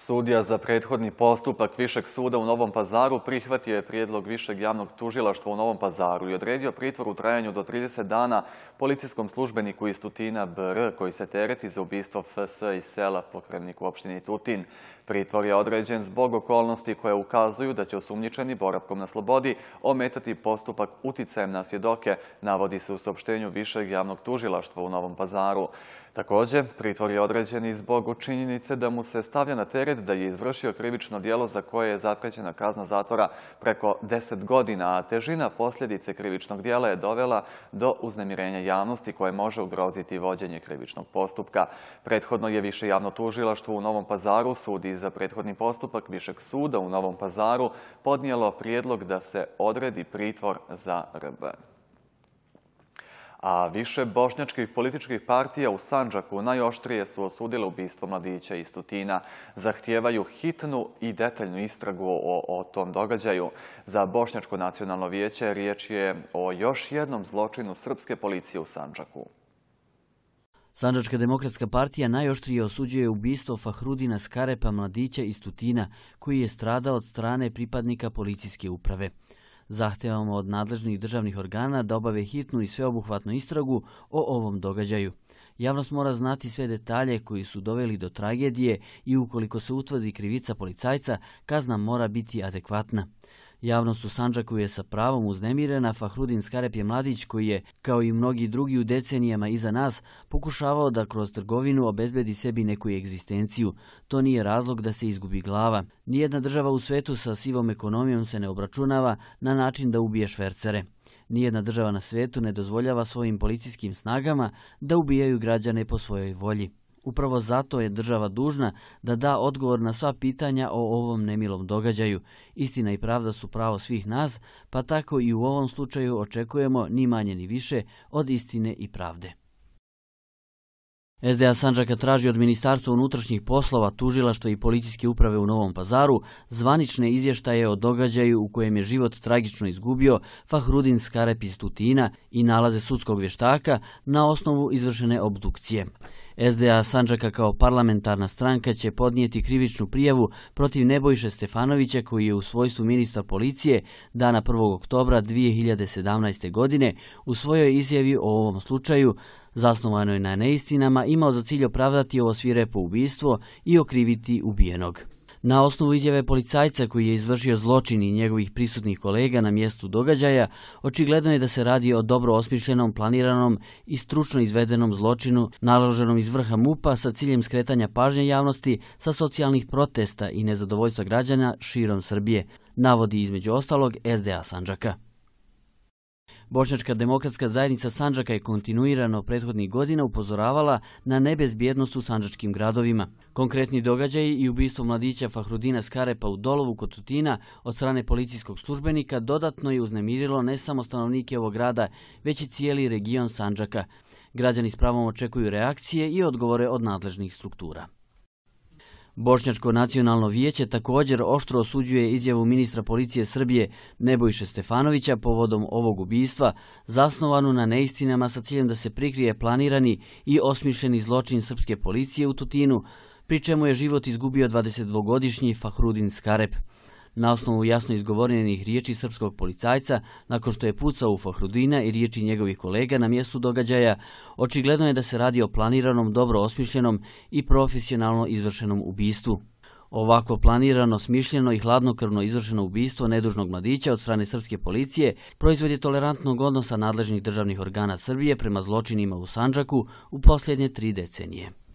Sudija za prethodni postupak Višeg suda u Novom Pazaru prihvatio je prijedlog Višeg javnog tužilaštva u Novom Pazaru i odredio pritvor u trajanju do 30 dana policijskom službeniku iz Tutina BR koji se tereti za ubistvo FS iz sela Pokrevnik u opštini Tutin. Pritvor je određen zbog okolnosti koje ukazuju da će osumnjičeni boravkom na slobodi ometati postupak uticajem na svjedoke, navodi se u saopštenju Višeg javnog tužilaštva u Novom Pazaru. Također, pritvor je određen i zbog činjenice da mu se stavlja na teret da je izvršio krivično djelo za koje je zaprećena kazna zatvora preko 10 godina, a težina posljedice krivičnog djela je dovela do uznemirenja javnosti koje može ugroziti vođenje krivičnog postupka. Prethodno je Više javno tužilaštvo u Novom Pazaru sudi za prethodni postupak Višeg suda u Novom Pazaru podnijelo prijedlog da se odredi pritvor za RB. A više bošnjačkih političkih partija u Sandžaku najoštrije su osudile ubistvo mladića iz Tutina. Zahtijevaju hitnu i detaljnu istragu o tom događaju. Za Bošnjačko nacionalno vijeće riječ je o još jednom zločinu srpske policije u Sandžaku. Sandžačka demokratska partija najoštrije osuđuje ubistvo Fahrudina Skarepa, mladića iz Tutina, koji je stradao od strane pripadnika policijske uprave. Zahtevamo od nadležnih državnih organa da obave hitnu i sveobuhvatnu istragu o ovom događaju. Javnost mora znati sve detalje koji su doveli do tragedije i ukoliko se utvrdi krivica policajca, kazna mora biti adekvatna. Javnost u Sandžaku je sa pravom uznemirena. Fahrudin Skarep je mladić koji je, kao i mnogi drugi u decenijama iza nas, pokušavao da kroz trgovinu obezbedi sebi neku egzistenciju. To nije razlog da se izgubi glava. Nijedna država u svetu sa sivom ekonomijom se ne obračunava na način da ubije švercere. Nijedna država na svetu ne dozvoljava svojim policijskim snagama da ubijaju građane po svojoj volji. Upravo zato je država dužna da da odgovor na sva pitanja o ovom nemilom događaju. Istina i pravda su pravo svih nas, pa tako i u ovom slučaju očekujemo ni manje ni više od istine i pravde. SDA Sandžaka traži od Ministarstva unutrašnjih poslova, tužilaštva i policijske uprave u Novom Pazaru zvanične izvještaje o događaju u kojem je život tragično izgubio Fahrudin Skarep iz Tutina i nalaze sudskog vještaka na osnovu izvršene obdukcije. SDA Sandžaka kao parlamentarna stranka će podnijeti krivičnu prijavu protiv Nebojše Stefanovića koji je u svojstvu ministra policije dana 1. oktobra 2017. godine u svojoj izjavi o ovom slučaju, zasnovanoj na neistinama, imao za cilj opravdati ovo svirepo ubistvo i okriviti ubijenog. Na osnovu izjave policajca koji je izvršio zločin i njegovih prisutnih kolega na mjestu događaja, očigledno je da se radi o dobro osmišljenom, planiranom i stručno izvedenom zločinu naloženom iz vrha MUP-a sa ciljem skretanja pažnje javnosti sa socijalnih protesta i nezadovoljstva građana širom Srbije, navodi između ostalog SDA Sandžaka. Bošnjačka demokratska zajednica Sandžaka je kontinuirano prethodnih godina upozoravala na nebezbjednost u sandžačkim gradovima. Konkretni događaji i ubistvo mladića Fahrudina Skarepa u Dolovu kod Tutina od strane policijskog službenika dodatno je uznemirilo ne samo stanovnike ovog grada, već i cijeli region Sandžaka. Građani s pravom očekuju reakcije i odgovore od nadležnih struktura. Bošnjačko nacionalno vijeće također oštro osuđuje izjavu ministra policije Srbije Nebojše Stefanovića povodom ovog ubistva, zasnovanu na neistinama sa ciljem da se prikrije planirani i osmišljeni zločin srpske policije u Tutinu, pri čemu je život izgubio 22-godišnji Fahrudin Skarep. Na osnovu jasno izgovorenih riječi srpskog policajca, nakon što je pucao u Fahrudina i riječi njegovih kolega na mjestu događaja, očigledno je da se radi o planiranom, dobro osmišljenom i profesionalno izvršenom ubistvu. Ovako planirano, smišljeno i hladnokrvno izvršeno ubistvo nedužnog mladića od strane srpske policije proizvod je tolerantnog odnosa nadležnih državnih organa Srbije prema zločinima u Sandžaku u posljednje 3 decenije.